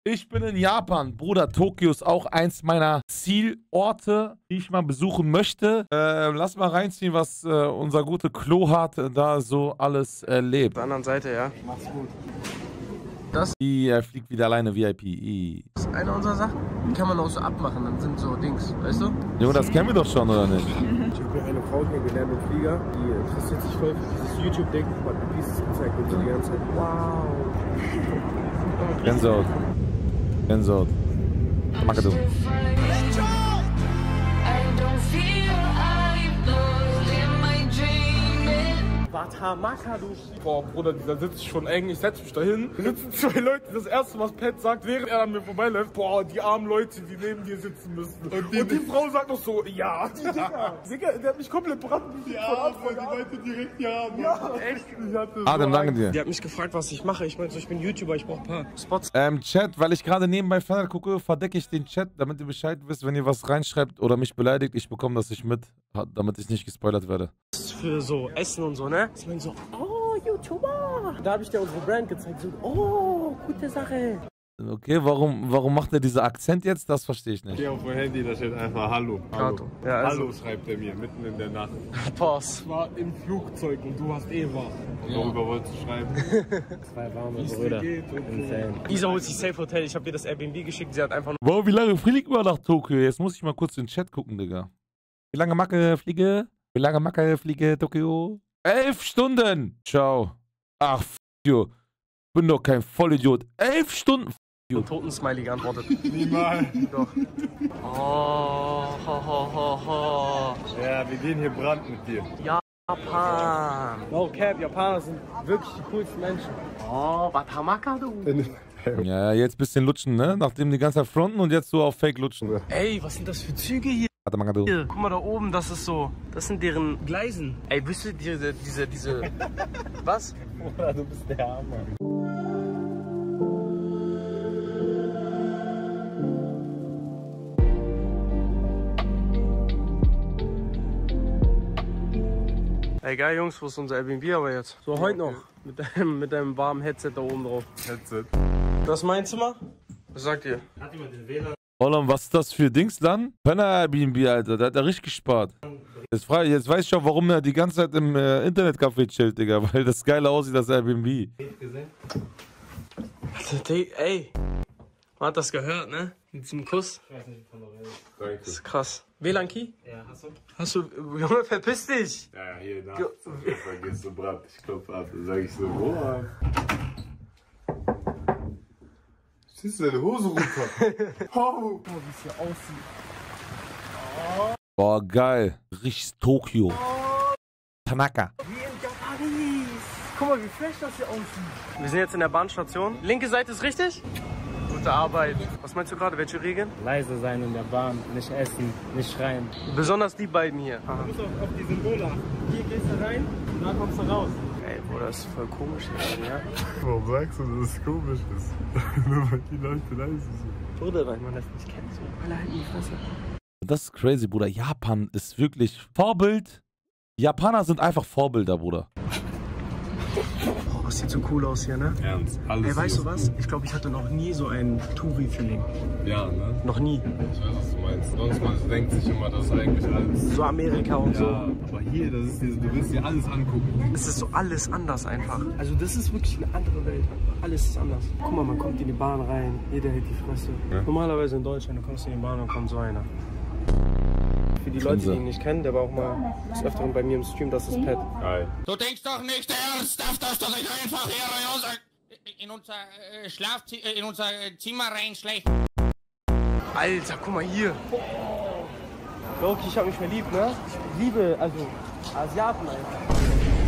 Ich bin in Japan. Bruder, Tokio ist auch eins meiner Zielorte, die ich mal besuchen möchte. Lass mal reinziehen, was unser guter Klo hat, da so alles erlebt. Auf der anderen Seite, ja. Mach's gut. Das fliegt wieder alleine, VIP. ist eine unserer Sachen. Die kann man auch so abmachen, dann sind so Dings, weißt du? Junge, das kennen wir doch schon, oder nicht? Ich habe hier eine Frau kennengelernt im Flieger, die interessiert sich voll für dieses YouTube-Ding, hat mir Pieces gezeigt und so die ganze Zeit. Wow. Gänsehaut. Gänsehaut. Makadu. Watamakadu. Boah, Bruder, dieser sitzt schon eng. Ich setze mich da hin. Da sitzen zwei Leute. Das erste, was Pat sagt, während er an mir vorbeiläuft, boah, die armen Leute, die neben dir sitzen müssen. Und die Frau sagt noch so, ja, die Digga. Digga, der hat mich komplett brandmütig die meinte direkt ja. Ja, echt. Adam, danke dir. Die hat mich gefragt, was ich mache. Ich meinte so, ich bin YouTuber, ich brauche ein paar Spots. Chat, weil ich gerade nebenbei Fernsehen gucke, verdecke ich den Chat, damit ihr Bescheid wisst, wenn ihr was reinschreibt oder mich beleidigt. Ich bekomme das nicht mit, damit ich nicht gespoilert werde. Für so Essen und so, ne? Ich meine so, oh, YouTuber. Da habe ich dir unsere Brand gezeigt. So, oh, gute Sache. Okay, warum macht er diesen Akzent jetzt? Das verstehe ich nicht. Geh auf mein Handy, da steht einfach Hallo. Kato. Ja, also. Hallo schreibt er mir, mitten in der Nacht. Pause. Ich war im Flugzeug und du hast Eva. Und worüber wolltest du schreiben? Zwei warme Brüder. Isa holt sich Safe Hotel. Ich habe ihr das Airbnb geschickt. Sie hat einfach nur. Wow, wie lange fliegt man nach Tokio? Jetzt muss ich mal kurz in den Chat gucken, Digga. Wie lange Macke fliege? Wie lange Macke fliege Tokio? 11 Stunden! Ciao. Ach, f*** you. Ich bin doch kein Vollidiot. 11 Stunden! Ein Toten-Smiley geantwortet. Niemals. Doch. Oh, ho, ho, ho, ho. Ja, wir gehen hier Brand mit dir. Japan. No cap, Japaner sind wirklich die coolsten Menschen. Oh, Watamakadu. Ja, jetzt ein bisschen lutschen, ne? Nachdem die ganze Zeit fronten und jetzt so auf Fake lutschen. Ey, was sind das für Züge hier? Warte mal, du. Hier, guck mal da oben, das ist so. Das sind deren Gleisen. Ey, wisst ihr, diese. Was? Bruder, du bist der Hammer. Ey, geil, Jungs, wo ist unser Airbnb aber jetzt? So, heute noch. Mit deinem warmen Headset da oben drauf. Headset. Das ist mein Zimmer? Was sagt ihr? Hat jemand den WLAN? Roland, was ist das für Dings dann? Penner Airbnb, Alter. Der hat da richtig gespart. Jetzt weiß ich schon, warum er die ganze Zeit im Internetcafé chillt, Digga. Weil das geile aussieht, das Airbnb. Ey, man hat das gehört, ne? Mit diesem Kuss. Ich weiß nicht, wovon du redest. Danke. Das ist krass. WLAN-Key? Ja, hast du? Hast du. Junge, verpiss dich! Ja, hier nachts. Da geht's so Brand. Ich klopfe ab. Dann sag ich so, boah. Ziehst du deine Hose runter? Oh, wie es hier aussieht. Boah, geil. Richtig Tokio. Tanaka. Wie in Paris. Guck mal, wie fresh das hier aussieht. Wir sind jetzt in der Bahnstation. Linke Seite ist richtig? Gute Arbeit. Was meinst du gerade? Welche Regeln? Leise sein in der Bahn, nicht essen, nicht schreien. Besonders die beiden hier. Aha. Du musst auf die Symbole achten. Hier gehst du rein und da kommst du raus. Ey, Bruder, das ist voll komisch hier, ja? Warum sagst du, dass es komisch ist? Nur weil die Leute leise sind. Bruder, weil man das nicht kennt. So. Alle halten die Fresse. Das ist crazy, Bruder. Japan ist wirklich Vorbild. Japaner sind einfach Vorbilder, Bruder. Oh, das sieht so cool aus hier, ne? Ernst, alles. Ey, weißt du was? Ich glaube, ich hatte noch nie so ein Touri-Feeling. Ja, ne? Noch nie. Ich weiß, was du meinst. Sonst man denkt sich immer, das ist eigentlich alles. So Amerika und Ja, so. aber hier, das ist du willst dir alles angucken. Es ist so alles anders einfach. Also das ist wirklich eine andere Welt. Alles ist anders. Guck mal, man kommt in die Bahn rein, jeder hält die Fresse. Ja. Normalerweise in Deutschland, du kommst in die Bahn und kommt so einer. Für die Leute, die ihn nicht kennen, der war auch mal des Öfteren bei mir im Stream, das ist Pat. Geil. Du denkst doch nicht ernsthaft, dass du dich einfach hier in unser Zimmer reinschleicht. Alter, guck mal hier. Loki, ich hab mich verliebt, ne? Ich liebe, also, Asiaten einfach.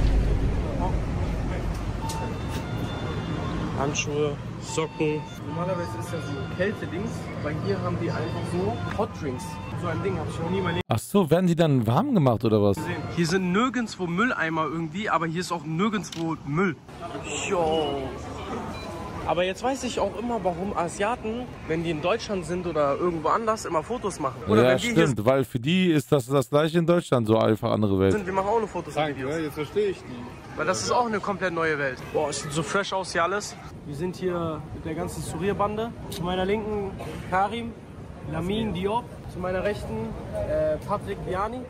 Handschuhe, Socken. Normalerweise ist ja so Kälte-Dings, aber hier haben die einfach so Hot Drinks. So ein Ding habe ich noch nie mal Ach so, werden die dann warm gemacht oder was? gesehen. Hier sind nirgendwo Mülleimer irgendwie, aber hier ist auch nirgendwo Müll. Yo. Aber jetzt weiß ich auch immer, warum Asiaten, wenn die in Deutschland sind oder irgendwo anders, immer Fotos machen. Oder Ja, wenn die stimmt, weil für die ist das gleiche in Deutschland, so einfach andere hier Welt. sind, wir machen auch nur Fotos und Videos. Jetzt verstehe ich die. Weil das ist auch eine komplett neue Welt. Boah, es sieht so fresh aus hier alles. Wir sind hier mit der ganzen Surya-Bande. Zu meiner linken Karim, Lamin Diop. Zu meiner rechten Patrick Biani.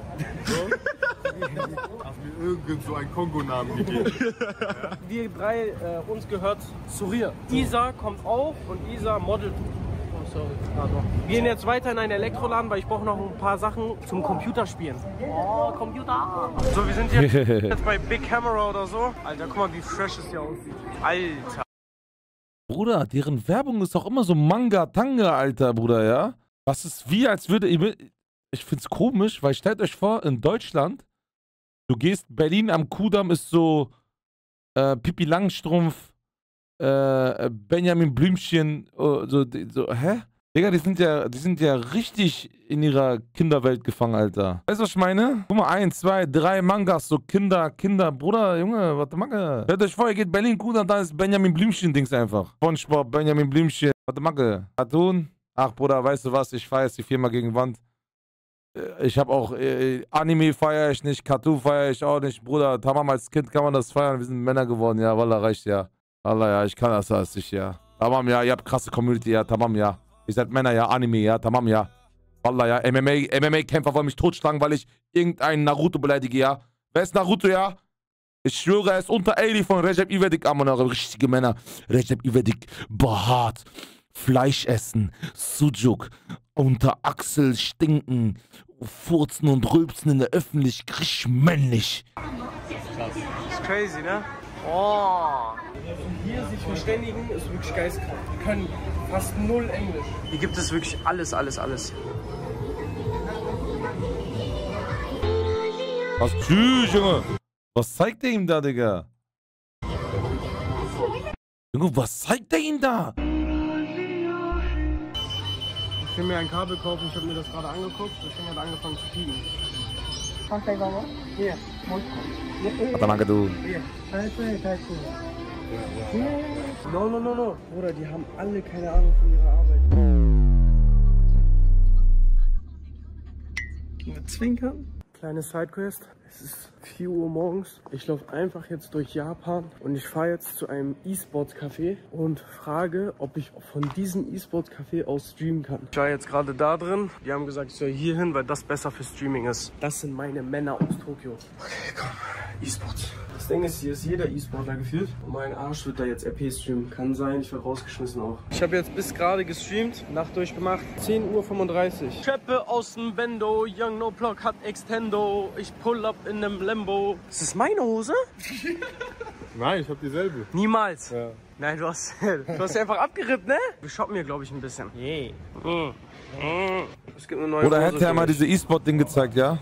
Hast mir irgend so einen Kongo-Namen gegeben. Wir drei, uns gehört Surya. Isa kommt auch und Isa modelt. Oh, sorry. Wir gehen jetzt weiter in einen Elektroladen, weil ich brauche noch ein paar Sachen zum Computerspielen. Oh, Computer! So, wir sind jetzt bei Big Camera oder so. Alter, guck mal, wie fresh es hier aussieht. Alter. Bruder, deren Werbung ist auch immer so Manga-Tanga, Alter, Bruder, ja? Das ist wie, als würde... Ich find's komisch, weil stellt euch vor, in Deutschland, du gehst, Berlin am Kudamm ist so Pippi Langstrumpf, Benjamin Blümchen, so, hä? Digga, die sind ja richtig in ihrer Kinderwelt gefangen, Alter. Weißt du, was ich meine? Guck mal, 1, 2, 3 Mangas, so Kinder, Bruder, Junge, was Macke? Stellt euch vor, ihr geht Berlin, Kudamm, da ist Benjamin Blümchen-Dings einfach. SpongeBob, Benjamin Blümchen, was Macke? Cartoon? Ach, Bruder, weißt du was, ich fahr jetzt die Firma gegen Wand. Ich habe auch Anime feiere ich nicht, Cartoon feiere ich auch nicht, Bruder. Tamam, als Kind kann man das feiern, wir sind Männer geworden, ja, Wallah, reicht ja. Wallah, ja, ich kann das als ich, ja. Tamam, ja, ihr habt krasse Community, ja, tamam, ja. Ihr seid Männer, ja, Anime, ja, tamam, ja. Wallah, ja, MMA-Kämpfer wollen mich totschlagen, weil ich irgendeinen Naruto beleidige, ja. Wer ist Naruto, ja? Ich schwöre, er ist unter Ali von Recep İvedik, Amon, richtige Männer. Recep İvedik, behaart, Fleisch essen, Sujuk, unter Achsel stinken, furzen und rülpsen in der Öffentlichkeit, richtig männlich. Das ist crazy, ne? Oh. Hier sich verständigen ist wirklich geistkrank. Wir können fast null Englisch. Hier gibt es wirklich alles. Was? Tschüss, Junge. Was zeigt der ihm da, Digga? Junge, was zeigt der ihm da? Ich will mir ein Kabel kaufen, ich habe mir das gerade angeguckt. Das Ding hat angefangen zu fliegen. Hier. Danke, du. No. Bruder, die haben alle keine Ahnung von ihrer Arbeit. Mit Zwinkern. Kleine Sidequest. Es ist 4 Uhr morgens. Ich laufe einfach jetzt durch Japan und ich fahre jetzt zu einem E-Sports-Café und frage, ob ich von diesem E-Sports-Café aus streamen kann. Ich war jetzt gerade da drin. Die haben gesagt, ich soll hier hin, weil das besser für Streaming ist. Das sind meine Männer aus Tokio. Okay, komm. E-Sports. Das Ding ist, hier ist jeder E-Sportler gefühlt. Und mein Arsch wird da jetzt RP streamen. Kann sein, ich werde rausgeschmissen auch. Ich habe jetzt bis gerade gestreamt, Nacht durchgemacht. 10:35 Uhr. Treppe aus dem Bendo, Young No Block hat Extendo. Ich pull up in einem Lambo. Ist das meine Hose? Nein, ich hab dieselbe. Niemals. Ja. Nein, du hast sie einfach abgerippt, ne? Wir shoppen hier, glaube ich, ein bisschen. Yeah. Es gibt eine neue Oder Hose hätte er mal diese E-Sport-Ding gezeigt, ja?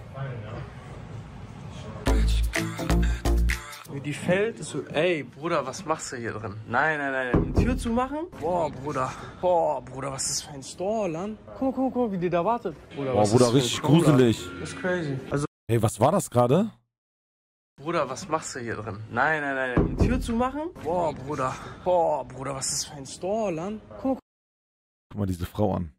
Wie die fällt, ist so, ey, Bruder, was machst du hier drin? Nein. Die Tür zu machen? Boah, Bruder, was ist das für ein Store, Land? Guck mal, wie die da wartet. Bruder, Boah, Bruder, richtig gruselig. Das ist crazy. Also, Hey, was war das gerade? Bruder, was machst du hier drin? Nein. Die Tür zu machen? Boah, Bruder, was ist das für ein Store, Land? Guck mal diese Frau an.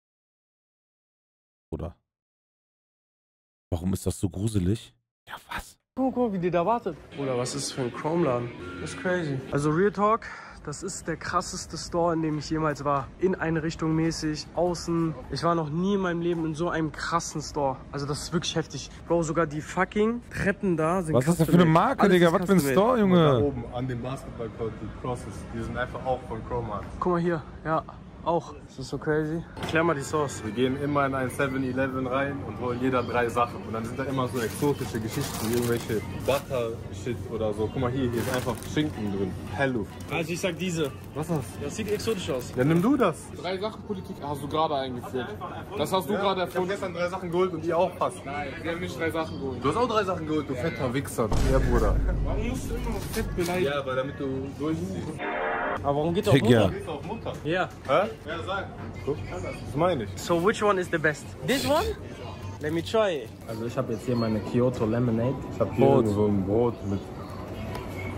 Bruder. Warum ist das so gruselig? Ja, was? Guck mal, wie die da wartet. Bruder, was ist das für ein Chrome-Laden? Das ist crazy. Also Real Talk, das ist der krasseste Store, in dem ich jemals war. Inneneinrichtung mäßig, außen. Ich war noch nie in meinem Leben in so einem krassen Store. Also das ist wirklich heftig. Bro, sogar die fucking Treppen da sind. Was ist das denn für eine Marke, Digga? Was für ein Store, Da Junge? oben an dem Basketballcourt, die Crosses, die sind einfach auch von Chroma. Guck mal hier, ja. Auch. Das ist so crazy. Klär mal die Sauce. Wir gehen immer in ein 7-Eleven rein und holen jeder 3 Sachen. Und dann sind da immer so exotische Geschichten, irgendwelche Butter-Shit oder so. Guck mal hier ist einfach Schinken drin. Hello. Also ich sag diese. Was ist das? Das sieht exotisch aus. Ja, nimm du das. 3-Sachen-Politik hast du gerade eingeführt. Das hast du gerade Ich habe erfunden. gestern 3 Sachen geholt und ihr auch fast. Nein, wir haben nicht 3 Sachen geholt. Du hast auch 3 Sachen geholt, du fetter Wichser. Ja, Bruder. Warum musst du immer noch fett beleidigen? Ja, aber damit du durchziehst. Aber warum geht er auf Digga. Mutter? Gehst du auf Mutter? Ja. Hä? Ja, sag. Guck, das meine ich. So which one is the best? This one? Let me try. Also ich habe jetzt hier meine Kyoto Lemonade. Ich habe hier so ein Brot mit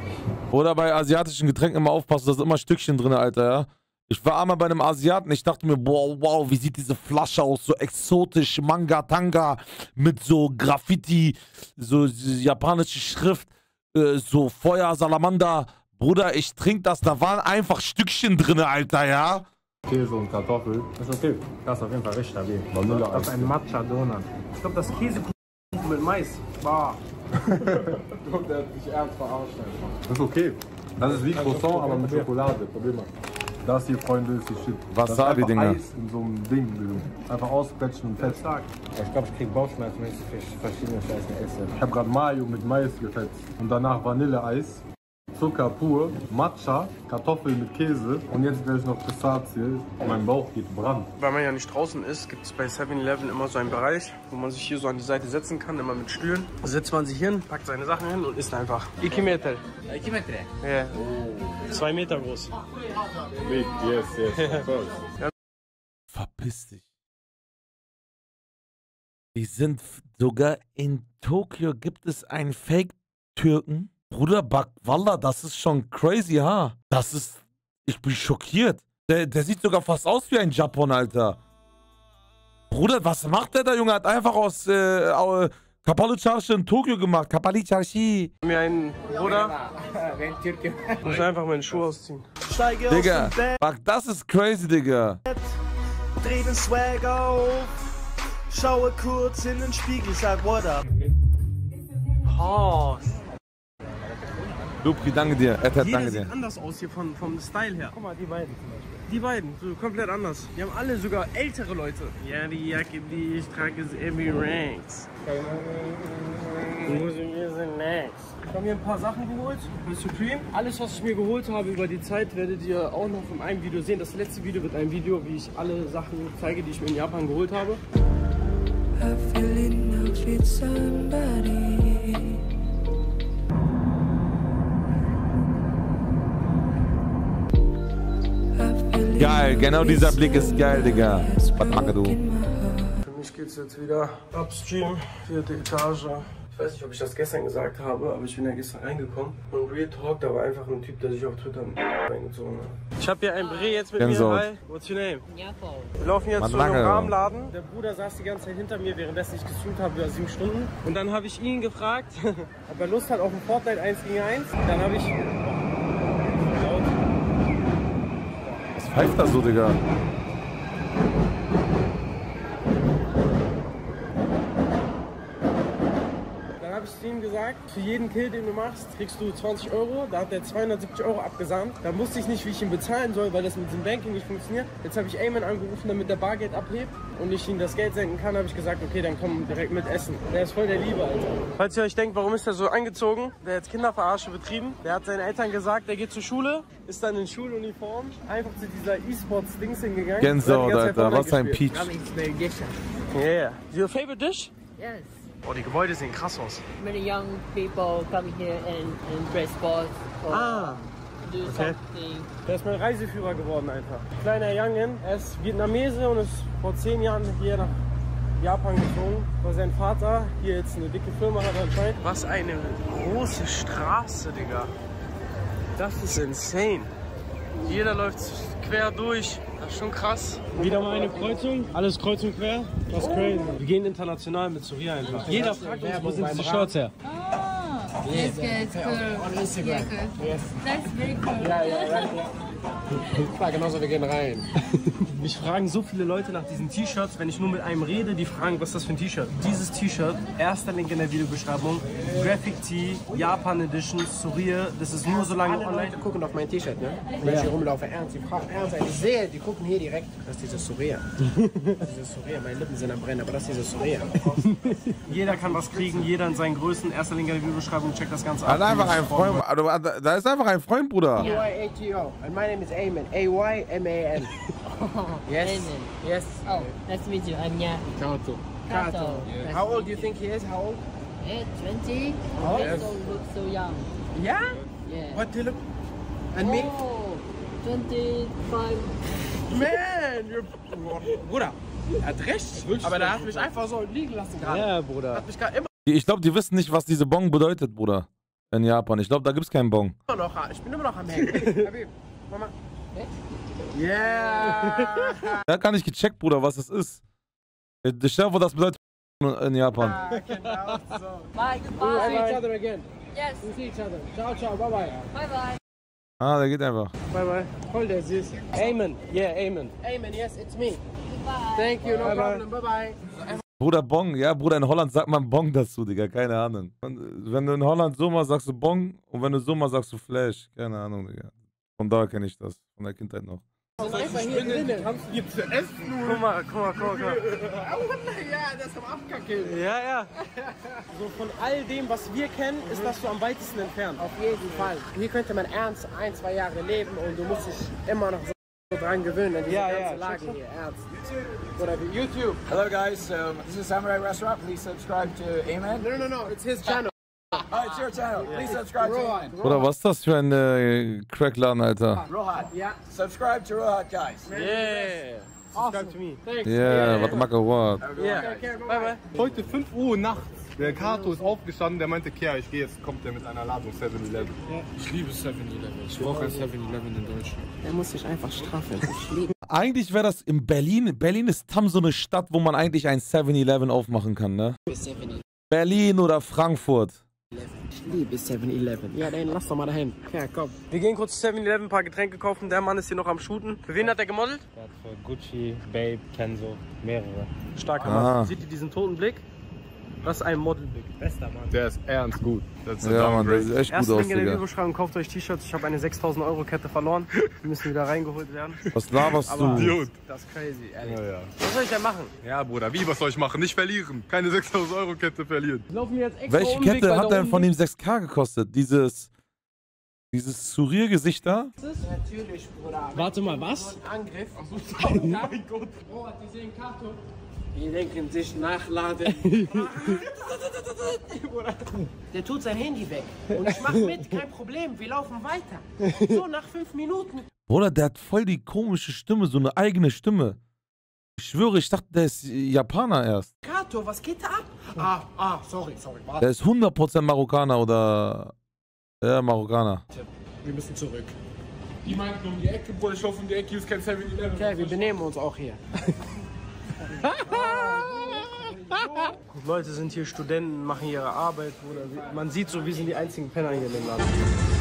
Oder bei asiatischen Getränken immer aufpassen, da sind immer Stückchen drin, Alter, ja. Ich war einmal bei einem Asiaten, ich dachte mir, boah, wow, wie sieht diese Flasche aus, so exotisch, Manga-Tanga, mit so Graffiti, so japanische Schrift, so Feuer, Salamander. Bruder, ich trinke das, da waren einfach Stückchen drin, Alter, ja. Käse und Kartoffel. Das ist okay. Das ist auf jeden Fall richtig stabil. Vanilleeis. Das ist ein Matcha-Donut. Ich glaube, das Käsekuchen mit Mais. Bah. Der hat mich ernst verarscht einfach. Das ist okay. Das ist wie Croissant, aber mit Schokolade. Probier mal. Das hier, Freunde, ist die Shit. Wasabi, das ist Dinger. einfach Eis in so einem Ding, Digga. Einfach ausquetschen und fest. Ich glaube, ich krieg Bauchschmerzen, wenn ich verschiedene Scheißen esse. Ich habe gerade Mayo mit Mais gefetzt. Und danach Vanilleeis, Zucker pur, Matcha, Kartoffeln mit Käse und jetzt gleich noch Pistazie. Mein Bauch geht brand. Weil man ja nicht draußen ist, gibt es bei 7-Eleven immer so einen Bereich, wo man sich hier so an die Seite setzen kann, immer mit Stühlen. Da setzt man sich hin, packt seine Sachen hin und isst einfach. 2 Meter. 2 Meter? Ja. 2 Meter groß. Big, yes, of course. Verpiss dich. Die sind sogar in Tokio, gibt es einen Fake-Türken. Bruder, Wallah, das ist schon crazy, ha? Das ist, ich bin schockiert. Der sieht sogar fast aus wie ein Japon, Alter. Bruder, was macht der da, Junge? Hat einfach aus Kapalı Çarşı in Tokio gemacht. Kapalı Çarşı. Mir einen Bruder. Ich muss einfach meine Schuhe ausziehen. Steige Digga, aus dem Bett, fuck, das ist crazy, Digga. dreh den Swag auf, schaue kurz in den Spiegel, sag what up. Oh, Lupri, danke dir. jeder Danke sieht dir. anders aus hier vom Style her. Guck mal, die beiden zum Beispiel. Die beiden, so komplett anders. Die haben alle sogar ältere Leute. Ja, die Jacke, die ich trage, ist Emmy Ranks. Ich habe mir ein paar Sachen geholt von Supreme. Alles, was ich mir geholt habe über die Zeit, werdet ihr auch noch in einem Video sehen. Das letzte Video wird ein Video, wie ich alle Sachen zeige, die ich mir in Japan geholt habe. I feel in love with somebody. Geil, genau dieser Blick ist geil, Digga. Was machst du? Für mich geht es jetzt wieder upstream, 4. Etage. Ich weiß nicht, ob ich das gestern gesagt habe, aber ich bin ja gestern reingekommen. Und Real Talk, da war einfach ein Typ, der sich auf Twitter reingezogen hat. Ich habe hier einen Bre jetzt mit Gänsehaut. mir. Hi, what's your name? Wir laufen jetzt zu einem Rahmenladen. Der Bruder saß die ganze Zeit hinter mir, währenddessen ich gestreamt habe über 7 Stunden. Und dann habe ich ihn gefragt, ob er Lust hat auf ein Fortnite 1 gegen 1. Dann habe ich... Was pfeift da so, Digga? Dann habe ich zu ihm gesagt, für jeden Kill, den du machst, kriegst du 20 Euro. Da hat er 270 Euro abgesandt. Da wusste ich nicht, wie ich ihn bezahlen soll, weil das mit dem Banking nicht funktioniert. Jetzt habe ich Ayman angerufen, damit der Bargeld abhebt und ich ihm das Geld senden kann, habe ich gesagt, okay, dann komm direkt mit essen. Der ist voll der Liebe, Alter. Falls ihr euch denkt, warum ist er so angezogen? Der hat Kinderverarsche betrieben. Der hat seinen Eltern gesagt, der geht zur Schule, ist dann in Schuluniform, einfach zu dieser E-Sports-Dings hingegangen. Gänsehaut, Alter, was ein Peach. Yeah. Your favorite dish? Yes, Oh, die Gebäude sehen krass aus. many young people coming here and play sports or do something. Der ist mein Reiseführer geworden einfach. Kleiner Youngin, er ist Vietnamese und ist vor 10 Jahren hier nach Japan geflogen, weil sein Vater hier jetzt eine dicke Firma hat anscheinend. Was eine große Straße, Digga. Das ist insane. Jeder läuft quer durch. Das ist schon krass. Wieder mal eine Kreuzung. Alles kreuz und quer. Das ist crazy. Wir gehen international mit Surya einfach. Jeder fragt uns, wo sind diese Shorts her? Yes, guys, cool. On Instagram. Yeah, cool. Yes. That's very cool. Ja, genauso, wir gehen rein. Mich fragen so viele Leute nach diesen T-Shirts, wenn ich nur mit einem rede, die fragen, was ist das für ein T-Shirt? Dieses T-Shirt, erster Link in der Videobeschreibung, Graphic Tee, Japan Edition, Surya, das ist nur so lange online. Die gucken auf mein T-Shirt, ne? Wenn ich hier rumlaufe, ernst, die fragen ernst, ich sehe, die gucken hier direkt, das ist dieses Surya. Das ist dieses Surya, meine Lippen sind am Brennen, aber das ist dieses Surya. Jeder kann was kriegen, jeder in seinen Größen, erster Link in der Videobeschreibung, checkt das Ganze ab. Da ist einfach ein Freund, da ist einfach ein Freund, Bruder. A-Y-A-T-O, and my name is Ayman, A-Y-M-A-N. Yes. Amen. Yes. Oh, nice to meet you. I'm Nya. Kato. Kato. How old do you think he is? How old? 20. Oh, He yes. don't look so young. Yeah? Yeah. What do you look? And me? Oh, 25. Man, you're... Bruder, er hat recht, aber der hat mich einfach so liegen lassen gerade. Ja, Bruder. Hat mich gerade immer... Ich glaube, die wissen nicht, was diese Bong bedeutet, Bruder. in Japan. Ich glaube, da gibt's keinen Bon. Ich bin immer noch am Hängen. Mama. Yeah! Er hat gar nicht gecheckt, Bruder, was das ist. Ich stelle vor, das bedeutet in Japan. Genau so. Bye, We see each goodbye. other again. Yes. We see each other. Ciao, ciao, bye bye. Bye bye. Ah, der geht einfach. Bye bye. Voll der süß. Amen. Yeah, amen. Amen, yes, it's me. Goodbye. Thank you, no problem. Bye bye. Bruder, Bong. Ja, Bruder, in Holland sagt man Bong dazu, Digga. Keine Ahnung. Und wenn du in Holland so mal sagst du Bong und wenn du so mal sagst du Flash. Keine Ahnung, Digga. Von da kenne ich das. Von der Kindheit noch. Wir sind einfach hier drinnen. Kannst du dir zu essen? Guck mal. Ja, das ist am Abkacken. Ja. So von all dem, was wir kennen, ist das so am weitesten entfernt. Auf jeden Fall. Hier könnte man ernst 1, 2 Jahre leben und du musst dich immer noch so dran gewöhnen an diese ganze Lage hier. Ernst. Oder wie YouTube. Hello guys, this is Samurai Restaurant. Please subscribe to Amen. No, it's his channel. Oh, it's your channel. Please subscribe to Amen. Bruder, was ist das für ein Crackladen, Alter? Rohat. Yeah. Subscribe to Rohat, guys. Yeah. Subscribe to me. Thanks. Yeah, was macht what? Yeah. Bye bye. Heute 5 Uhr nachts. Der Kato ist aufgestanden, der meinte, Kea, ich gehe jetzt, kommt der mit einer Ladung 7-Eleven. Ich liebe 7-Eleven. Ich brauche ein 7-Eleven in Deutschland. Er muss sich einfach straffen. Ich liebe. Eigentlich wäre das in Berlin. Berlin ist Tam so eine Stadt, wo man eigentlich ein 7-Eleven aufmachen kann, ne? 7-Eleven. Berlin oder Frankfurt. Ich liebe 7-Eleven. Ja, dann lass doch mal dahin. Ja, komm. Wir gehen kurz zu 7-Eleven, ein paar Getränke kaufen. Der Mann ist hier noch am Shooten. Für wen hat er gemodelt? Er hat für Gucci, Babe, Kenzo, mehrere. Starker Mann. Seht ihr diesen toten Blick? Das ist ein Modelblick. Bester Mann. Der ist ernst gut. Das ist Ja, Mann, der sieht echt gut Erster aus, Link in der Digga. Videobeschreibung, kauft euch T-Shirts. Ich habe eine 6.000 € Kette verloren. Wir müssen wieder reingeholt werden. Was laberst Aber du? Idiot. das ist crazy, ehrlich. Ja. Was soll ich denn machen? Ja, Bruder, wie, was soll ich machen? Nicht verlieren. Keine 6.000 € Kette verlieren. Wir laufen jetzt extra Welche Umweg, Kette weil hat da denn von oben ihm 6K gekostet? Dieses Surreal-Gesicht da? Natürlich, Bruder. Warte mal, was? Angriff. Oh mein Gott. Bro, die sehen Kato. Die denken sich nachladen. Der tut sein Handy weg. Und ich mach mit, kein Problem. Wir laufen weiter. So nach 5 Minuten. Bruder, der hat voll die komische Stimme, so eine eigene Stimme. Ich schwöre, ich dachte, der ist Japaner erst. Kato, was geht da ab? Sorry. Warte. Der ist 100% Marokkaner oder... Ja, Marokkaner. Wir müssen zurück. Die meinten um die Ecke, Bruder, ich laufe um die Ecke, hier ist kein 7-Eleven. Okay, wir benehmen uns auch hier. Leute sind hier Studenten, machen ihre Arbeit. Bruder. Man sieht so, wir sind die einzigen Penner hier in dem Laden.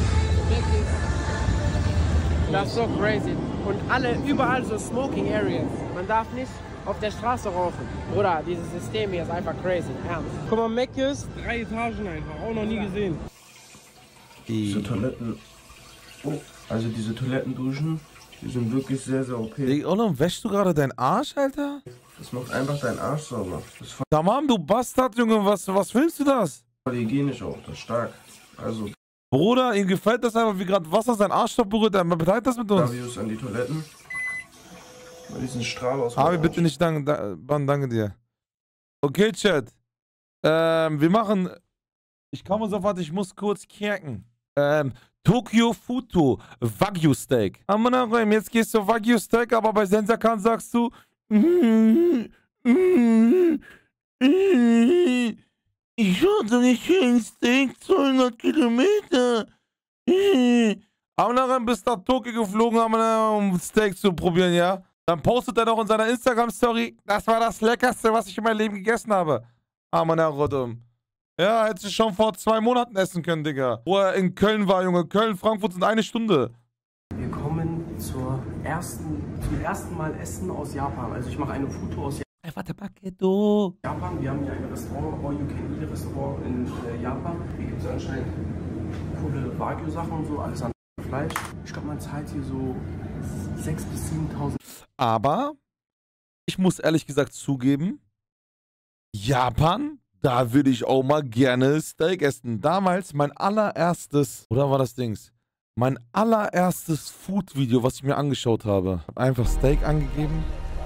Das ist so crazy. Und überall so Smoking Areas. Man darf nicht auf der Straße rauchen. Bruder, dieses System hier ist einfach crazy. Ernst. Guck mal, Mc's, 3 Etagen einfach. Auch noch nie gesehen. Diese Toiletten, also diese Toilettenduschen, die sind wirklich sehr, sehr OP. Olaf, wäschst du gerade deinen Arsch, Alter? Das macht einfach deinen Arsch sauber. Das ist voll Tamam, du Bastard, Junge, was willst du das? hygienisch auch, das ist stark. Also, Bruder, ihm gefällt das einfach, wie gerade Wasser seinen Arsch berührt. Er beteiligt das mit uns. Davius an die Toiletten. Mal diesen Strahl aus. Abi, bitte nicht danke dir. Okay, Chat. Wir machen... Ich komme sofort, ich muss kurz kerken. Tokyo Futo, Wagyu Steak. Jetzt gehst du Wagyu Steak, aber bei Sensakan sagst du... Ich hatte nicht für ein Steak 200 Kilometer. Aber nachher bist du nach Tokio geflogen, um Steak zu probieren, ja? Dann postet er noch in seiner Instagram-Story, das war das Leckerste, was ich in meinem Leben gegessen habe. Rodum. Ja, hättest du schon vor 2 Monaten essen können, Digga. Wo er in Köln war, Junge. Köln, Frankfurt sind 1 Stunde. Wir kommen zum ersten Mal Essen aus Japan. Also ich mache eine Foto aus Japan. Wir haben hier ein Restaurant, All You Can Eat Restaurant in Japan. Hier gibt es anscheinend coole Wagyu-Sachen und so, alles an Fleisch. Ich glaube, man zahlt hier so 6.000 bis 7.000. Aber ich muss ehrlich gesagt zugeben, Japan, da würde ich auch mal gerne Steak essen. Damals mein allererstes, oder war das Dings? Mein allererstes Food-Video, was ich mir angeschaut habe. Ich habe einfach Steak angegeben.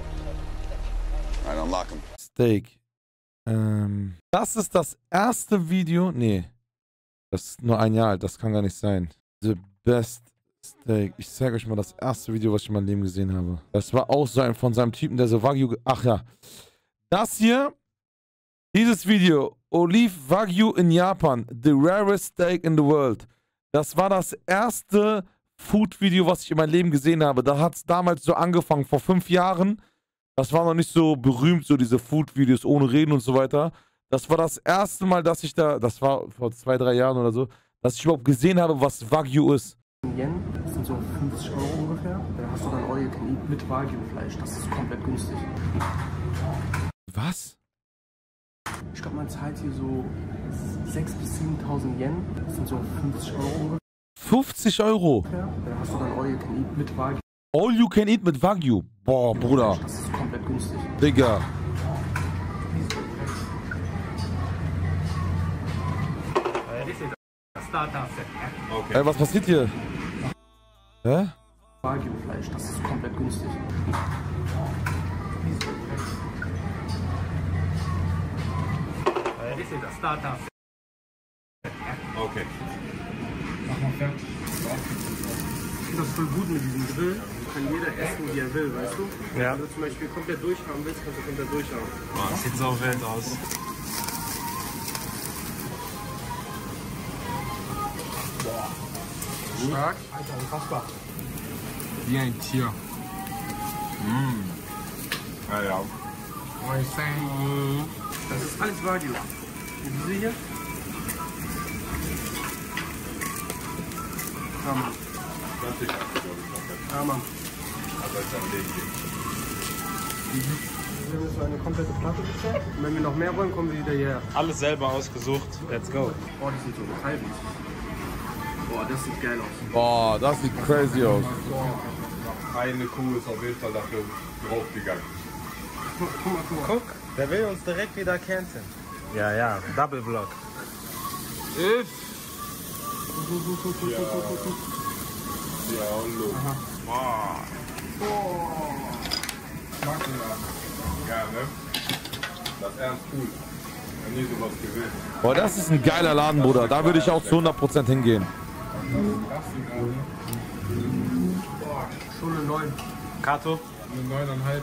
Steak. Das ist das erste Video. Nee. Das ist nur 1 Jahr alt. Das kann gar nicht sein. The best Steak. Ich zeige euch mal das erste Video, was ich in meinem Leben gesehen habe. Das war auch so ein von seinem Typen, der so Wagyu... Ach ja. Das hier. Dieses Video. Olive Wagyu in Japan. The rarest steak in the world. Das war das erste Food-Video, was ich in meinem Leben gesehen habe. Da hat es damals so angefangen, vor 5 Jahren. Das war noch nicht so berühmt, so diese Food-Videos ohne Reden und so weiter. Das war das erste Mal, dass ich da, das war vor 2, 3 Jahren oder so, dass ich überhaupt gesehen habe, was Wagyu ist. Yen, das sind so 50 € ungefähr. Da hast du dann All You Can Eat mit Wagyu-Fleisch. Das ist komplett günstig. Was? Ich glaube, man zahlt hier so 6.000 bis 7.000 Yen. Das sind so 50 € ungefähr. 50 €? Da hast du dann All You Can Eat mit Wagyu. All You Can Eat mit Wagyu? Boah, Bruder. Das ist komplett günstig. Digga. Okay. Ey, was passiert hier? Hä? Wagyu-Fleisch, das ist komplett günstig. Okay. Mach mal fertig. Ich finde das voll gut mit diesem Grill. Kann jeder essen, wie er will, weißt du? Ja. Wenn du zum Beispiel komplett durchhaben willst, kannst du komplett durchhaben. Oh, das sieht so wild aus. Boah. Stark. Alter, unfassbar. Wie ein Tier. Ja, ja. Das ist alles Wagyu. Und diese hier? Ja, Mann. Ja, Mann. Also als ein Ding hier. Wir haben jetzt so eine komplette Platte bestellt. Und wenn wir noch mehr wollen, kommen wir wieder hierher. Alles selber ausgesucht. Let's go. Boah, das sieht so geil aus. Boah, das sieht geil aus. Boah, das sieht crazy aus. Eine Kuh ist auf jeden Fall dafür draufgegangen. Guck mal. Guck, der will uns direkt wieder canceln. Ja, ja, Double Block. Ja, und los. Boah. Ja, ne? Das ist ernst cool. Ich hab nie sowas gesehen. Boah, das ist ein geiler Laden, Bruder. Da würde ich auch zu 100% hingehen. Boah, schon eine 9. Kato? Eine 9,5.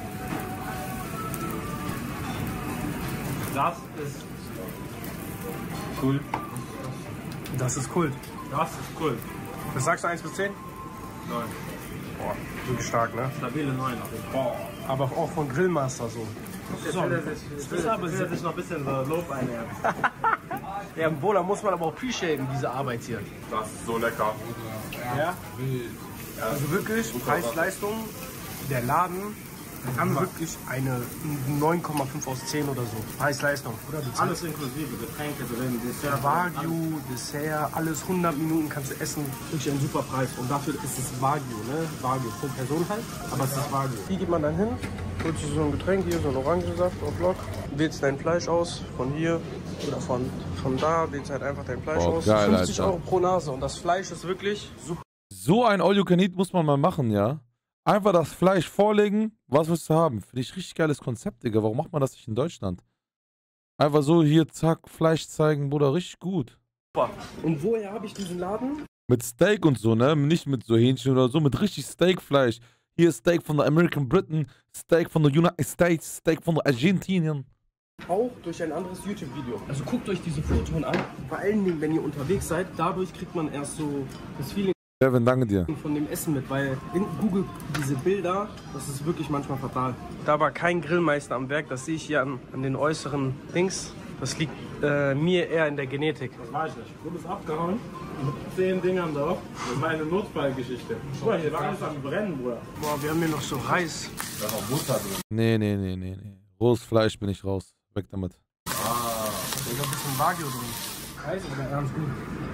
Das ist cool. Das ist Kult. Das ist cool. Was sagst du, 1 bis 10? 9. Boah, wirklich stark, ne? Stabile 9. Boah. Aber auch von Grillmaster so. Das ist aber sich noch ein bisschen so Lob einnehmen. Ja, im Bola muss man aber auch appreciaten, diese Arbeit hier. Das ist so lecker. Ja? Also wirklich, Preis-Leistung, der Laden haben wirklich eine 9,5 aus 10 oder so. Preis-Leistung. Alles inklusive, Getränke drin, Dessert. Wagyu, Dessert, alles 100 Minuten kannst du essen. Wirklich ein super Preis. Und dafür ist es Wagyu, ne? Wagyu pro Person halt, aber es ist Wagyu. Hier geht man dann hin, holt sich so ein Getränk, hier so ein Orangensaft auf Block, wählst dein Fleisch aus, von hier oder von da, wählst halt einfach dein Fleisch aus. Geil, 50 Alter. € pro Nase und das Fleisch ist wirklich super. So ein All You Can Eat muss man mal machen, ja? Einfach das Fleisch vorlegen, was willst du haben? Finde ich richtig geiles Konzept, Digga. Warum macht man das nicht in Deutschland? Einfach so hier, zack, Fleisch zeigen, Bruder, richtig gut. Und woher habe ich diesen Laden? Mit Steak und so, ne? Nicht mit so Hähnchen oder so, mit richtig Steakfleisch. Hier ist Steak von der American Britain, Steak von der United States, Steak von der Argentinien. Auch durch ein anderes YouTube-Video. Also guckt euch diese Fotos an. Vor allen Dingen, wenn ihr unterwegs seid, dadurch kriegt man erst so das Feeling Kevin, danke dir. von dem Essen mit, weil in Google diese Bilder, das ist wirklich manchmal fatal. Da war kein Grillmeister am Werk, das sehe ich hier an den äußeren Dings. Das liegt mir eher in der Genetik. Das weiß ich nicht. Du bist abgehauen mit 10 Dingern drauf. Das war eine Notfallgeschichte. Guck mal, hier war alles am Brennen, Bruder. Boah, wir haben hier noch so Reis. Da ist auch Butter drin. Nee. Rohes Fleisch bin ich raus. Weg damit. Da ist noch ein bisschen Wagyu drin. Reis oder ernst gut?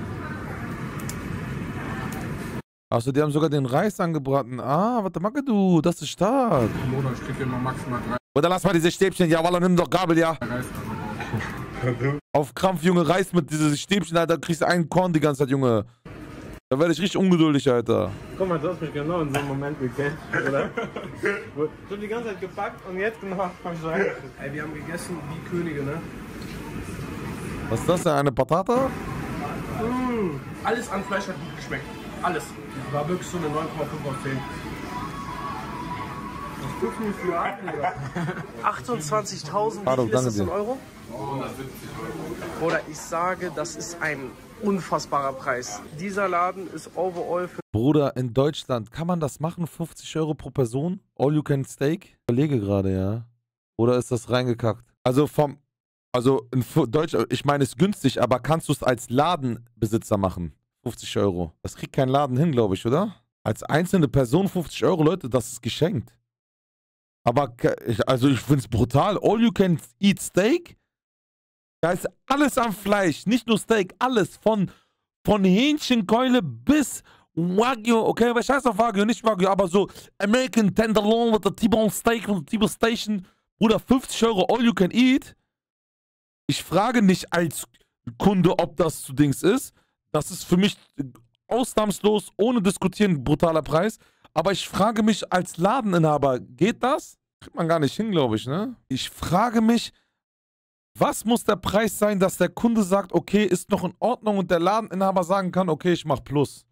Achso, die haben sogar den Reis angebraten. Ah, was machst du? Das ist stark. Bruder, ich krieg immer maximal 3 Oder lass mal diese Stäbchen. Ja, Wallah, nimm doch Gabel, ja. Reis. Auf Krampf, Junge, Reis mit diesen Stäbchen, Alter, kriegst du einen Korn die ganze Zeit, Junge. Da werde ich richtig ungeduldig, Alter. Guck mal, du hast mich genau in so einem Moment gekriegt, oder? Ich hab die ganze Zeit gepackt und jetzt genau hab ich so reingekriegt. Ey, wir haben gegessen wie Könige, ne? Was ist das denn? Eine Patata? Alles an Fleisch hat gut geschmeckt. Alles. War wirklich so eine 9,5 aus 10. Das tust mich für an, Digga. 28.000, wie viel ist das in Euro? 170 Euro. Oder ich sage, das ist ein unfassbarer Preis. Dieser Laden ist overall für... Bruder, in Deutschland, kann man das machen? 50 Euro pro Person? All you can steak? Ich überlege gerade, ja. Oder ist das reingekackt? Also in Deutschland, ich meine, es ist günstig, aber kannst du es als Ladenbesitzer machen? 50 Euro. Das kriegt kein Laden hin, glaube ich, oder? Als einzelne Person 50 Euro, Leute, das ist geschenkt. Aber, also ich finde es brutal. All you can eat steak? Da ist alles am Fleisch. Nicht nur Steak, alles. Von Hähnchenkeule bis Wagyu. Okay, was heißt auf Wagyu? Nicht Wagyu, aber so American Tenderloin mit der T-Bone Steak und T-Bone Station. Bruder, 50 Euro all you can eat. Ich frage nicht als Kunde, ob das zu Dings ist. Das ist für mich ausnahmslos, ohne diskutieren, brutaler Preis. Aber ich frage mich als Ladeninhaber, geht das? Kriegt man gar nicht hin, glaube ich, ne? Ich frage mich, was muss der Preis sein, dass der Kunde sagt, okay, ist noch in Ordnung und der Ladeninhaber sagen kann, okay, ich mach plus.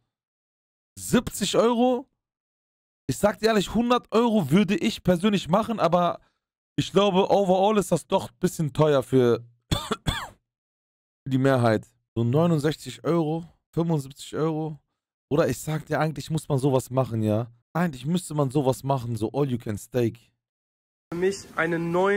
70 Euro? Ich sag dir ehrlich, 100 Euro würde ich persönlich machen, aber ich glaube, overall ist das doch ein bisschen teuer für die Mehrheit. So 69 Euro, 75 Euro. Oder ich sag dir, eigentlich muss man sowas machen, ja. Eigentlich müsste man sowas machen, so all you can steak. Für mich eine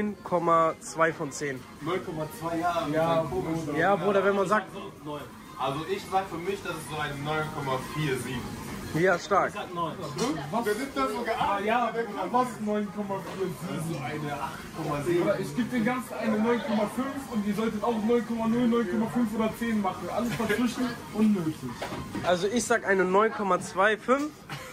9,2 von 10. 9,2, ja. Ja, Bruder, wenn man sagt... Also ich sag für mich, das ist so ein 9,47. Ja, stark. Ich sag 9. Wer nimmt das sogar? Ja, was 9,47? So eine 8,7. Ich gebe den ganzen eine 9,5 und ihr solltet auch 9,0, 9,5 oder 10 machen. Alles dazwischen unnötig. Also ich sag eine 9,25.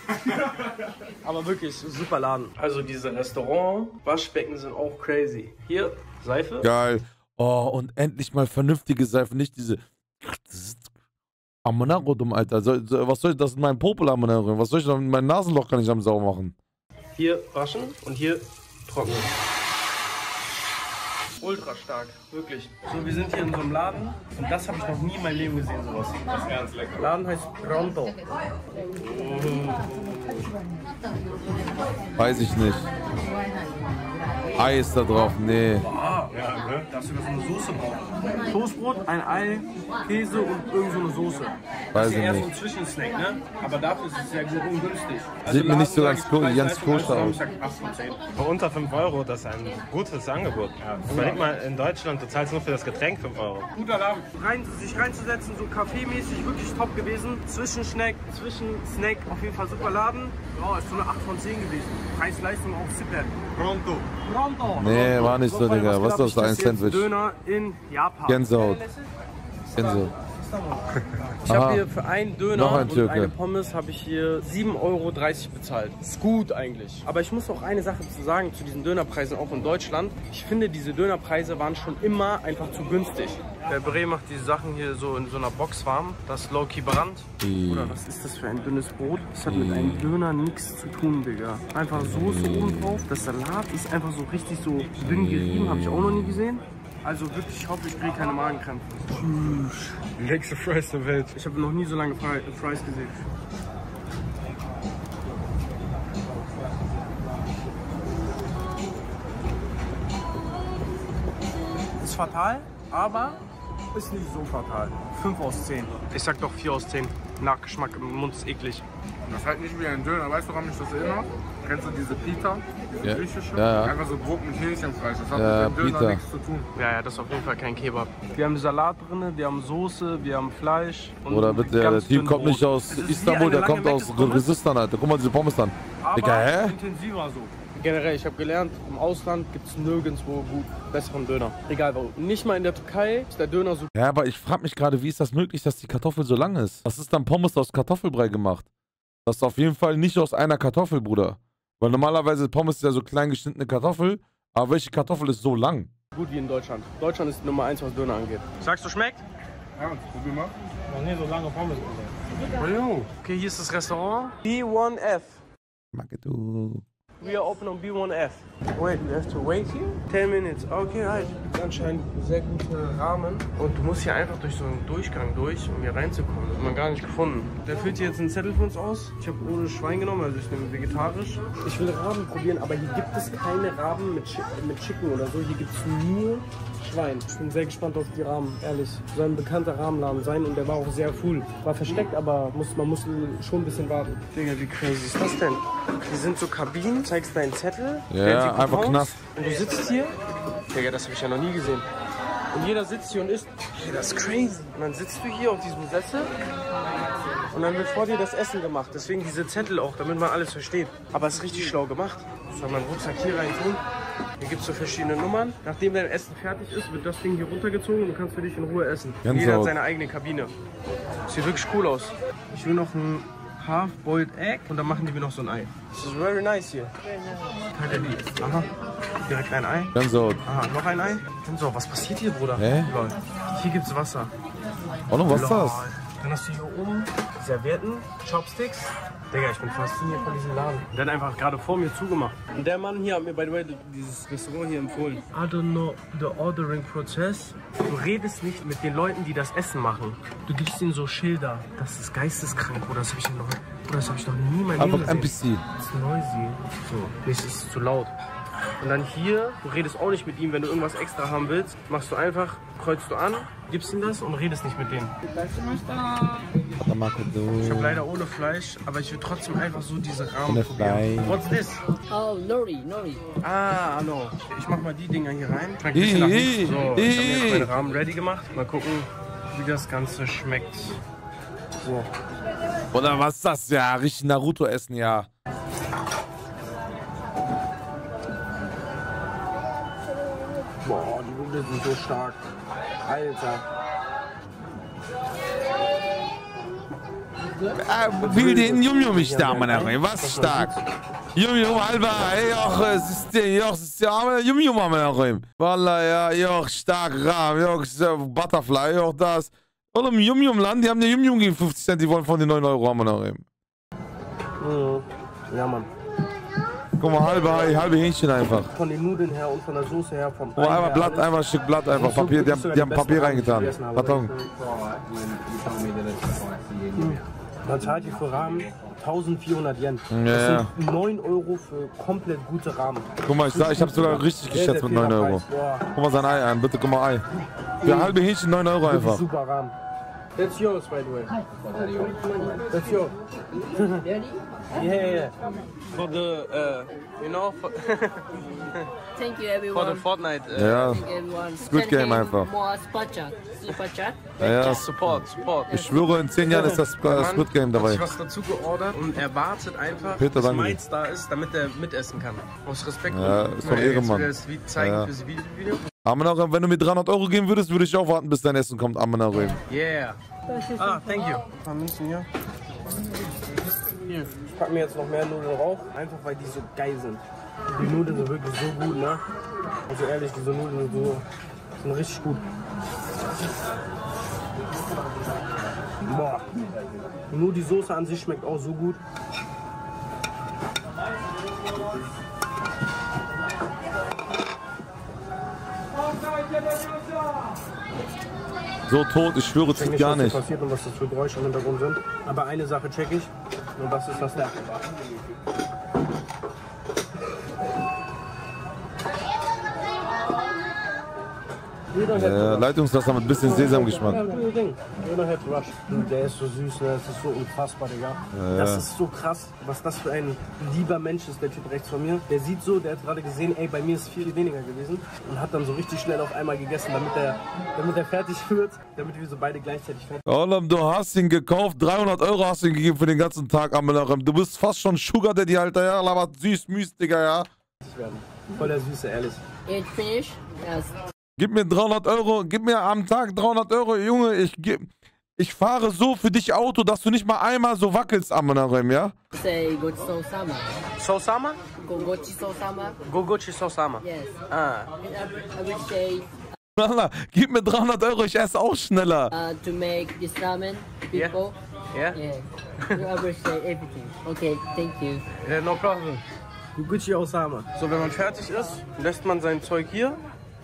Aber wirklich, super Laden. Also diese Restaurant-Waschbecken sind auch crazy. Hier, Seife. Geil. Oh, und endlich mal vernünftige Seife, nicht diese... Amonaro, dumm, Alter. Was soll ich das in meinem Popel Amonaro? Was soll ich da mit meinem Nasenloch kann ich am Sau machen? Hier waschen und hier trocknen. Ultra stark, wirklich. So, wir sind hier in so einem Laden und das habe ich noch nie in meinem Leben gesehen, sowas. Das ist ernst lecker. Der Laden heißt Pronto. Weiß ich nicht. Ei ist da drauf, nee. Ah, ja, ne? Da hast du so eine Soße drauf. Toastbrot, ein Ei, Käse und irgend so eine Soße. Das ist ja eher so ein Zwischensnack, ne? Aber dafür ist es ja gut ungünstig. Sieht mir nicht so ganz koscher aus. Für unter 5 Euro, das ist ein gutes Angebot. Ja. Überleg mal, in Deutschland, du zahlst nur für das Getränk 5 Euro. Guter Laden. Sich reinzusetzen, so kaffeemäßig, wirklich top gewesen. Zwischensnack, auf jeden Fall super Laden. Ja, ist so eine 8 von 10 gewesen. Preis-Leistung auch super. Pronto. Nee, war nicht so, Digga. Was ist das, ein Sandwich? Döner in Japan. Gänsehaut. Ich habe hier für einen Döner und eine Pommes habe ich hier 7,30 Euro bezahlt. Ist gut eigentlich. Aber ich muss auch eine Sache zu sagen zu diesen Dönerpreisen auch in Deutschland. Ich finde, diese Dönerpreise waren schon immer einfach zu günstig. Der Bre macht diese Sachen hier so in so einer Box warm. Das ist low-key Brand. Oder was ist das für ein dünnes Brot? Das hat mit einem Döner nichts zu tun, Digga. Einfach Soße oben drauf. Das Salat ist einfach so richtig so dünn gerieben. Habe ich auch noch nie gesehen. Also wirklich, ich hoffe, ich kriege keine Magenkrämpfe. Nächste Fries der Welt. Ich habe noch nie so lange Fries gesehen. Ist fatal, aber ist nicht so fatal. 5 aus 10. Ich sag doch 4 aus 10. Nachgeschmack im Mund ist eklig. Das ist halt nicht wie ein Döner. Weißt du, woran mich das erinnert? Kennst du diese Pita? Diese griechische? Ja. Einfach so Brot mit Hähnchenfleisch. Das hat mit dem Döner nichts zu tun. Ja, das ist auf jeden Fall kein Kebab. Wir haben Salat drin, wir haben Soße, wir haben Fleisch. Und oder der Team kommt nicht aus Istanbul, der kommt aus Kirgisistan, Alter. Guck mal diese Pommes dann. Digga, hä? Intensiver so. Generell, ich habe gelernt, im Ausland gibt es nirgendwo besseren Döner. Egal wo. Nicht mal in der Türkei ist der Döner so. Ja, aber ich frage mich gerade, wie ist das möglich, dass die Kartoffel so lang ist? Das ist dann Pommes aus Kartoffelbrei gemacht. Das ist auf jeden Fall nicht aus einer Kartoffel, Bruder. Weil normalerweise Pommes ist ja so klein geschnittene Kartoffel. Aber welche Kartoffel ist so lang? Gut wie in Deutschland. Deutschland ist Nummer 1, was Döner angeht. Sagst du, schmeckt? Ja, probier mal. Noch nie so lange Pommes gesehen. Okay, hier ist das Restaurant. B1F. Magadu. We are open on B1F. Wait, we have to wait here? 10 minutes. Okay, right. sind anscheinend sehr gute Rahmen. Und du musst hier einfach durch so einen Durchgang durch, um hier reinzukommen. Das hat man gar nicht gefunden. Der füllt hier jetzt einen Zettel für uns aus. Ich habe ohne Schwein genommen, also ich nehme vegetarisch. Ich will Raben probieren, aber hier gibt es keine Raben mit Chicken oder so. Hier gibt es nur Schwein. Ich bin sehr gespannt auf die Rahmen, ehrlich. Soll ein bekannter Rahmenladen sein und der war auch sehr full. War versteckt, aber man muss schon ein bisschen warten. Digga, wie crazy ist das denn? Hier sind so Kabinen, zeigst deinen Zettel. Ja, einfach Knast. Und du sitzt hier. Digga, das habe ich ja noch nie gesehen. Und jeder sitzt hier und isst. Hey, das ist crazy. Und dann sitzt du hier auf diesem Sessel und dann wird vor dir das Essen gemacht. Deswegen diese Zettel auch, damit man alles versteht. Aber es ist richtig schlau gemacht. Ich soll meinen Rucksack hier rein tun. Hier gibt es so verschiedene Nummern. Nachdem dein Essen fertig ist, wird das Ding hier runtergezogen und du kannst für dich in Ruhe essen. Jeder hat seine eigene Kabine. Sieht wirklich cool aus. Ich will noch ein Half-Boiled Egg und dann machen die mir noch so ein Ei. Das ist very nice hier. Aha, direkt ein Ei. Gänsehaut. Aha, noch ein Ei. Gänsehaut, was passiert hier, Bruder? Hä? Hier gibt's Wasser. Oh, noch was ist das? Dann hast du hier oben Servietten, Chopsticks. Digga, ich bin fasziniert von diesem Laden. Der hat einfach gerade vor mir zugemacht. Und der Mann hier hat mir, by the way, dieses Restaurant hier empfohlen. I don't know the ordering process. Du redest nicht mit den Leuten, die das Essen machen. Du gibst ihnen so Schilder. Das ist geisteskrank, Bruder. Das habe ich noch nie in meinem Leben gesehen. Einfach NPC. Das ist noisy. So, nee, es ist zu laut. Und dann hier, du redest auch nicht mit ihm, wenn du irgendwas extra haben willst. Machst du einfach, kreuzt du an, gibst ihm das und redest nicht mit denen. Ich habe leider ohne Fleisch, aber ich will trotzdem einfach so diese Rahmen probieren. What's this? Oh, Nori. Ah, no. Ich mach mal die Dinger hier rein. Schmeckt ein bisschen nach nichts. So, ich habe mir jetzt meine Rahmen ready gemacht. Mal gucken, wie das Ganze schmeckt. So. Oder was ist das? Ja, richtig Naruto essen, ja. Boah, die Nudeln sind so stark. Alter. Will den Yum-Yum ich da, Mann, was stark. Yum-Yum, halber, ey, och, es ist ja, Yum-Yum, Mann, Wallah, ja, och, stark, Rahm, joch, Butterfly, joch, das. Und im Yum-Yum-Land, die haben den Yum-Yum gegen 50 Cent, die wollen von den 9 Euro, Mann, Ja, Mann. Guck mal, halbe Hähnchen einfach. Von den Nudeln her und von der Soße her, vom Ei her, Blatt, einfach ein Stück Blatt, einfach Papier, die haben Papier reingetan. Karton. Man zahlt hier für Rahmen 1400 Yen. Ja. Das sind 9 Euro für komplett gute Rahmen. Guck mal, ich hab sogar richtig geschätzt mit 9 Euro. Guck mal sein Ei an, bitte guck mal Ei. Für halbe Hähnchen 9 Euro einfach. Super Rahmen. That's yours, by the way. That's yours. Yeah. For the, you know, Thank you, everyone. for the Fortnite. Ja, Thank everyone. Good Game einfach. More Super Chat. Ja, Support. ich schwöre, in 10 Jahren ist das Squid Game dabei. Ich habe was dazu geordert und er wartet einfach, Peter, bis Mainz da ist, damit er mitessen kann. Aus Respekt. Ja, ist doch Ehrenmann. Das zeigen fürs Video. Amenarem, wenn du mir 300 Euro geben würdest, würde ich auch warten, bis dein Essen kommt. Amenarem. Yeah. Thank you. Hier. Ich pack mir jetzt noch mehr Nudeln rauf, einfach weil die so geil sind. Die Nudeln sind wirklich so gut, ne? Also ehrlich, diese Nudeln sind richtig gut. Boah. Nur die Soße an sich schmeckt auch so gut. So tot, ich schwöre, zieht gar nicht. Was passiert und was das für Geräusche im Hintergrund sind. Aber eine Sache check ich. Und das ist das da. Leitungswasser mit ein bisschen Sesamgeschmack. Der ist so süß, ne? Das ist so unfassbar, Digga. Das ist so krass, was das für ein lieber Mensch ist, der Typ rechts von mir. Der sieht so, der hat gerade gesehen, ey, bei mir ist viel weniger gewesen. Und hat dann so richtig schnell auf einmal gegessen, damit er fertig wird, damit wir so beide gleichzeitig fertig werden. Olam, du hast ihn gekauft, 300 Euro hast du ihn gegeben für den ganzen Tag, Amenarem. Du bist fast schon Sugar Daddy, Alter, ja, aber süß, müß, Digga, ja. Voll der Süße, ehrlich. It finish? Yes. Gib mir 300 Euro, gib mir am Tag 300 Euro, Junge, ich fahre so für dich Auto, dass du nicht mal einmal so wackelst, Amenarem, ja? Say Gochi Sosama. Sosama? Gochi Sosama. Gochi Sosama. Yes. Ah. I will say Wallah, gib mir 300 Euro, ich esse auch schneller. to make this ramen, people. Yeah? Yeah. I will say everything. Okay, thank you. Yeah, no problem. Gochi Osama. So, wenn man fertig ist, lässt man sein Zeug hier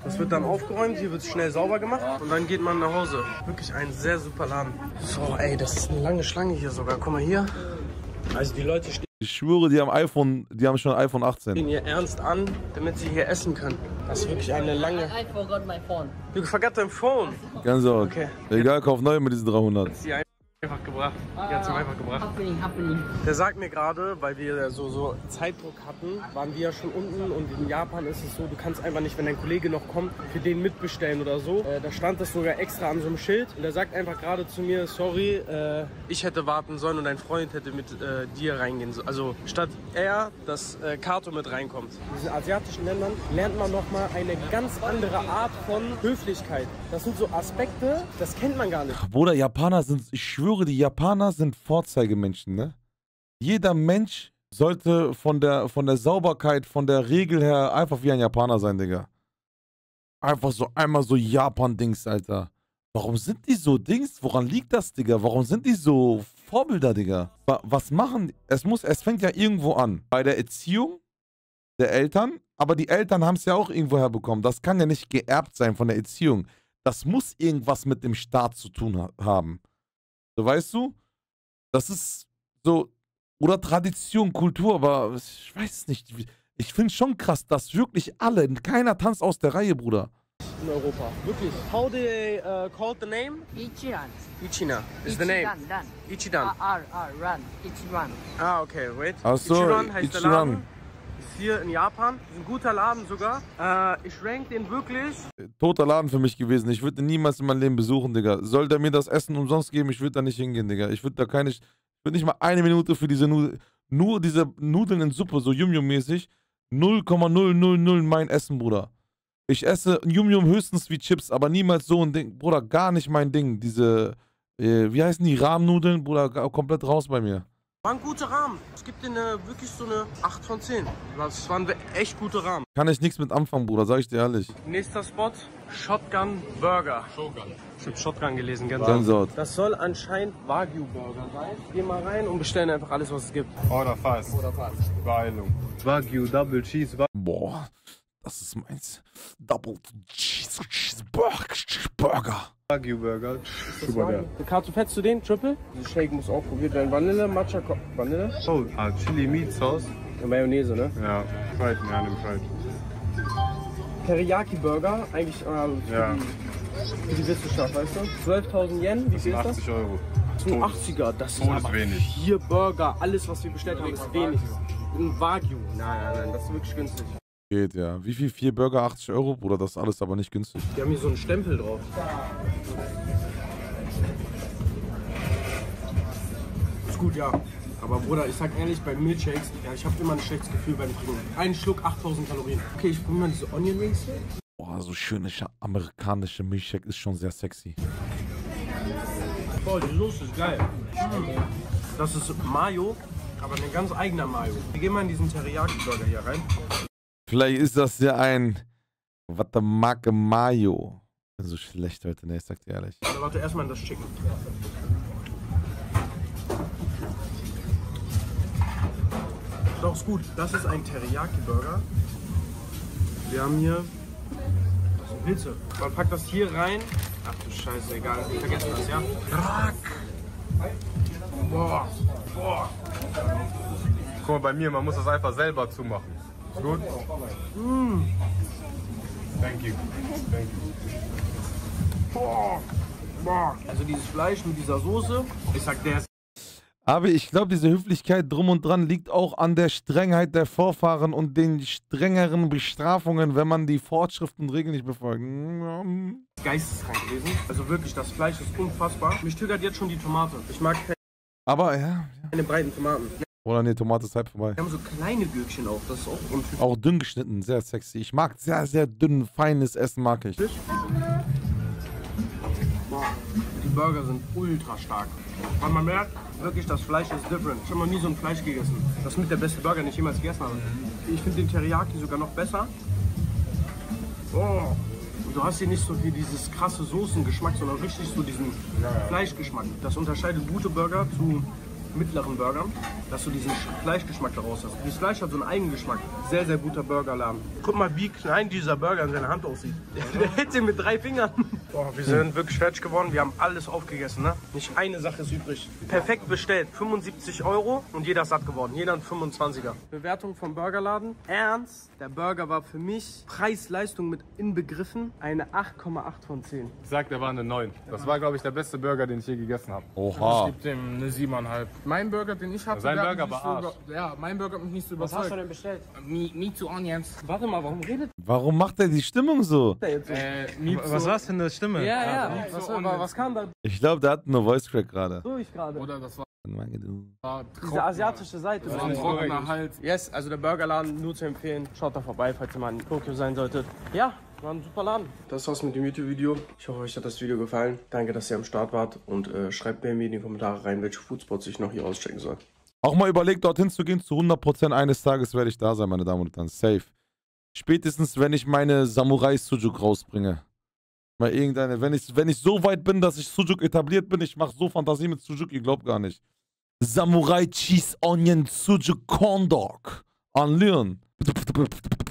Das wird dann aufgeräumt, hier wird es schnell sauber gemacht und dann geht man nach Hause. Wirklich ein sehr super Laden. So, ey, das ist eine lange Schlange hier sogar. Guck mal hier. Also die Leute stehen. Ich schwöre, die haben schon ein iPhone 18. Hier ernst an, damit sie hier essen können. Das ist wirklich eine lange. I forgot my phone. You forgot your phone. Ganz so. Okay. Egal, kauf neu mit diesen 300. Einfach gebracht. Die hat's ihm einfach gebracht. Happening. Der sagt mir gerade, weil wir so Zeitdruck hatten, waren wir ja schon unten und in Japan ist es so, du kannst einfach nicht, wenn dein Kollege noch kommt, für den mitbestellen oder so. Da stand das sogar extra an so einem Schild und der sagt einfach gerade zu mir, sorry, ich hätte warten sollen und dein Freund hätte mit dir reingehen sollen. Also statt er, dass Kato mit reinkommt. In diesen asiatischen Ländern lernt man nochmal eine ganz andere Art von Höflichkeit. Das sind so Aspekte, das kennt man gar nicht. Bruder, Japaner sind, ich schwöre, die Japaner sind Vorzeigemenschen, ne? Jeder Mensch sollte von der Sauberkeit, von der Regel her einfach wie ein Japaner sein, Digga. Einfach so einmal so Japan-Dings, Alter. Warum sind die so Dings? Woran liegt das, Digga? Warum sind die so Vorbilder, Digga? Was machen die? Es fängt ja irgendwo an. Bei der Erziehung der Eltern, aber die Eltern haben es ja auch irgendwo herbekommen. Das kann ja nicht geerbt sein von der Erziehung. Das muss irgendwas mit dem Staat zu tun haben. So, weißt du? Das ist so, oder Tradition, Kultur, aber ich weiß nicht. Ich finde schon krass, dass wirklich alle, keiner tanzt aus der Reihe, Bruder. In Europa, wirklich. How do they call the name? Ichiran. Ichina is the name. Ichiran. Run. Ichiran. Ah, okay, wait. Ach so, Ichiran heißt der Ichiran. Laden. Ist hier in Japan. Ist ein guter Laden sogar. Ich rank den wirklich. Toter Laden für mich gewesen. Ich würde niemals in meinem Leben besuchen, Digga. Soll der mir das Essen umsonst geben? Ich würde da nicht hingehen, Digga. Ich würde nicht mal eine Minute für diese Nudeln, nur diese Nudeln in Suppe, so Yum-Yum-mäßig, 0,000 mein Essen, Bruder. Ich esse Yum-Yum höchstens wie Chips, aber niemals so ein Ding. Bruder, gar nicht mein Ding. Diese, wie heißen die, Rahmnudeln? Bruder, komplett raus bei mir. War ein guter Rahmen. Es gibt dir wirklich so eine 8 von 10. Das waren echt gute Rahmen. Kann ich nichts mit anfangen, Bruder, sag ich dir ehrlich. Nächster Spot, Shotgun Burger. Ich hab Shotgun gelesen, ganz Gänsehaut. Das soll anscheinend Wagyu Burger sein. Gehen mal rein und bestellen einfach alles, was es gibt. Oder fast. Beeilung. Wagyu Double Cheese. Boah, das ist meins. Double Cheeseburger. Wagyu Burger. Super geil. Kato, fetzt du den? Triple? Dieser Shake muss auch probiert werden. Vanille, Matcha, Vanille. Oh, Chili Meat Sauce. Mayonnaise, ne? Ja, Fried, ja, nimm Fried. Teriyaki Burger, eigentlich für die Wissenschaft, weißt du? 12.000 Yen, wie viel ist das? 80 Euro. 80er, das ist aber wenig. 4 Burger, alles was wir bestellt haben ist wenig. Ein Wagyu, nein, das ist wirklich günstig. Geht, ja. Wie viel? 4 Burger, 80 Euro? Bruder, das ist alles aber nicht günstig. Die haben hier so einen Stempel drauf. Ist gut, ja. Aber Bruder, ich sag ehrlich, bei Milkshakes, ja, ich habe immer ein schlechtes Gefühl beim Trinken. Ein Schluck, 8000 Kalorien. Okay, ich probiere mal diese Onion Rings hier. Boah, so schöne amerikanische Milchshake ist schon sehr sexy. Boah, die Soße ist geil. Das ist Mayo, aber ein ganz eigener Mayo. Wir gehen mal in diesen Teriyaki-Burger hier rein. Vielleicht ist das ja ein Watamake Mayo. Ich bin so schlecht heute, ne, ich sag dir ehrlich. Also, warte, erstmal in das Chicken. Doch, ist gut. Das ist ein Teriyaki-Burger. Wir haben hier Pilze. Man packt das hier rein. Ach du Scheiße, egal. Vergessen das, ja? Rack! Boah! Guck mal, bei mir, man muss das einfach selber zumachen. Ist gut? Thank you. Boah! Also dieses Fleisch mit dieser Soße, ich sag, der ist... Aber ich glaube, diese Höflichkeit drum und dran liegt auch an der Strengheit der Vorfahren und den strengeren Bestrafungen, wenn man die Vorschriften und Regeln nicht befolgt. Geisteskrank gewesen. Also wirklich, das Fleisch ist unfassbar. Mich triggert jetzt schon die Tomate. Ich mag keine breiten Tomaten. Oder ne, Tomate ist halb vorbei. Wir haben so kleine Gürkchen auch, das ist auch untypisch. Auch dünn geschnitten, sehr sexy. Ich mag sehr, sehr dünn, feines Essen mag ich. Boah, die Burger sind ultra stark. Und man merkt wirklich, das Fleisch ist different. Ich habe noch nie so ein Fleisch gegessen. Das ist mit der beste Burger, den ich jemals gegessen habe. Ich finde den Teriyaki sogar noch besser. Oh, du hast hier nicht so viel dieses krasse Soßengeschmack, sondern richtig so diesen Fleischgeschmack. Das unterscheidet gute Burger zu mittleren Burgern, dass du diesen Fleischgeschmack daraus hast. Das Fleisch hat so einen Eigengeschmack. Sehr, sehr guter Burgerladen. Guck mal, wie klein dieser Burger in seiner Hand aussieht. Der hält ihn mit 3 Fingern. Boah, wir sind wirklich fertig geworden. Wir haben alles aufgegessen, ne? Nicht eine Sache ist übrig. Perfekt bestellt. 75 € und jeder ist satt geworden. Jeder ein 25er. Bewertung vom Burgerladen. Ernst, der Burger war für mich Preis-Leistung mit inbegriffen eine 8,8 von 10. Ich sag, der war eine 9. Das war, glaube ich, der beste Burger, den ich je gegessen habe. Oha. Ich gebe dem eine 7,5. Mein Burger, den ich hatte, sein Burger war Arsch. Ja, mein Burger hat mich nicht so überzeugt. Was hast du denn bestellt? Me to Onions. Warte mal, warum redet Warum macht er die Stimmung so? der jetzt so? Was war's für eine Stimme? Ja. Was kam da Ich glaube, der hat nur Voice Crack gerade. durch gerade? Oder das war Diese asiatische Seite. ein trockener Hals. Yes, also der Burgerladen nur zu empfehlen. Schaut da vorbei, falls ihr mal in Tokio sein solltet. Ja, war ein super Laden. Das war's mit dem YouTube-Video. Ich hoffe, euch hat das Video gefallen. Danke, dass ihr am Start wart und schreibt mir in die Kommentare rein, welche Foodspots ich noch hier auschecken soll. Auch mal überlegt, dorthin zu gehen. Zu 100% eines Tages werde ich da sein, meine Damen und Herren. Safe. Spätestens, wenn ich meine Samurai Sujuk rausbringe. Mal irgendeine, wenn ich so weit bin, dass ich Sujuk etabliert bin, ich mache so Fantasie mit Sujuk, ihr glaubt gar nicht. Samurai Cheese Onion Sujuk Corn Dog. Anlieren.